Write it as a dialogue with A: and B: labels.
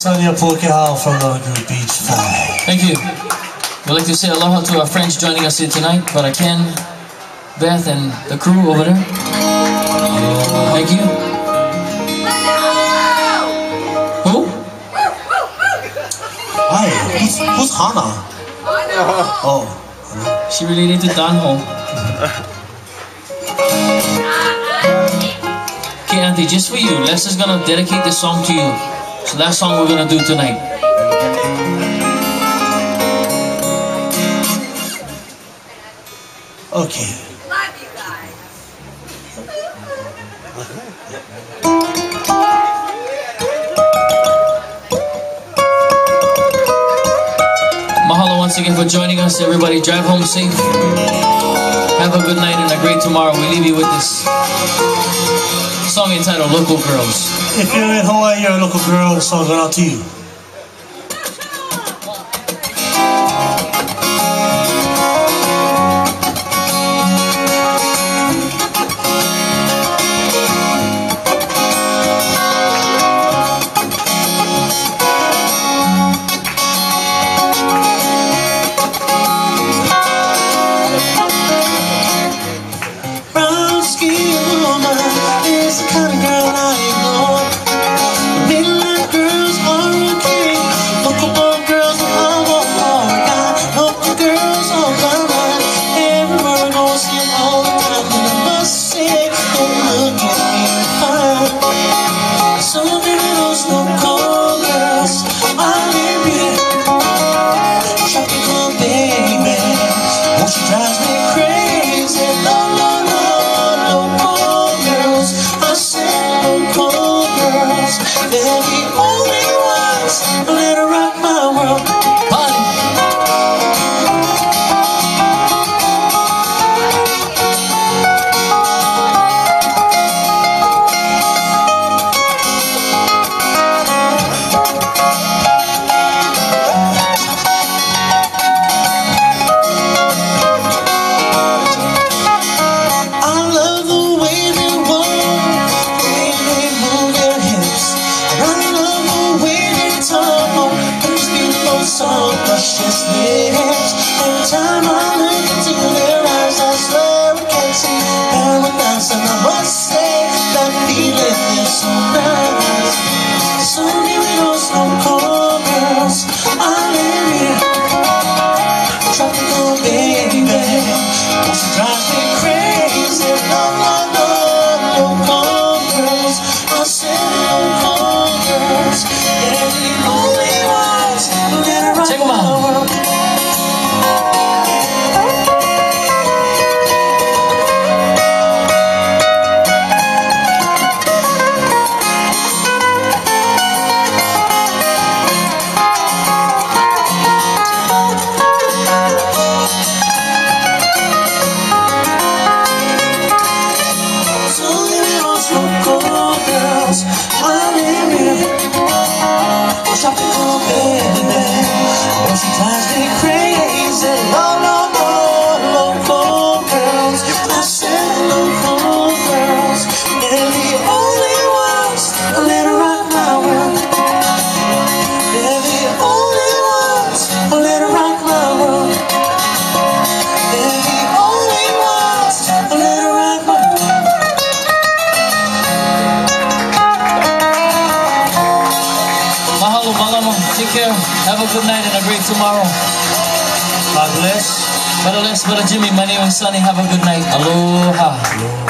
A: Sonia Pokehal from the group Beach 5.
B: Thank you. We'd like to say aloha to our friends joining us here tonight, Brother Ken, Beth, and the crew over there. Thank you. Who?
A: Hi, who's Hana? Oh.
B: She related to Dan Ho. Okay, Auntie, just for you, Les is gonna dedicate this song to you. So that song we're gonna do tonight.
A: Okay.
C: Love you guys.
B: Mahalo once again for joining us. Everybody drive home safe. Have a good night and a great tomorrow. We leave you with this song entitled Local Girls.
A: If you're in Hawaii, you're a local girl, this song going out to you.
D: Every time I look into their eyes, I swear I can see paradise. And I must say that feeling is so nice. So give me those local girls. I live here, tropical baby. Well, she drives me crazy. No, no, no, local girls. I said local girls. They're the only ones that are
B: Check 'em out.
D: Tropical baby, well, she drives me crazy. No, no, no, local girls. I said local girls. They're the only ones that let her rock my world. They're the only ones that let her rock my world. They're the only ones that let her rock my world.
B: Mahalo, malama. Take care. Have a good night and a great tomorrow.
A: God bless.
B: Brother Les, Brother Jimmy, my name is Sunny. Have a good night. Aloha.